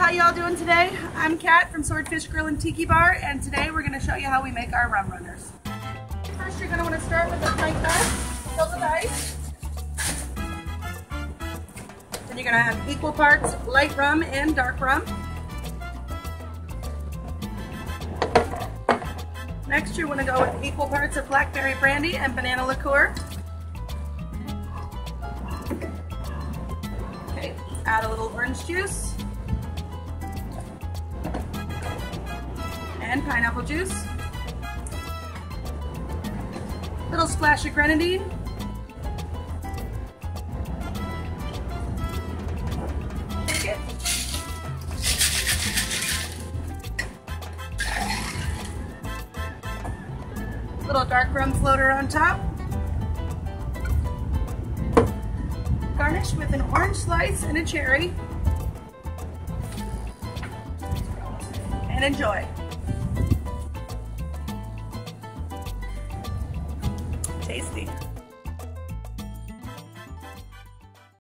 how y'all doing today? I'm Kat from Swordfish Grill and Tiki Bar, and today we're going to show you how we make our rum runners. First, you're going to want to start with a pint glass filled with ice. Then you're going to have equal parts light rum and dark rum. Next, you want to go with equal parts of blackberry brandy and banana liqueur. Okay, add a little orange juice and pineapple juice. Little splash of grenadine. Take it. Little dark rum floater on top. Garnish with an orange slice and a cherry. And enjoy. Tasty.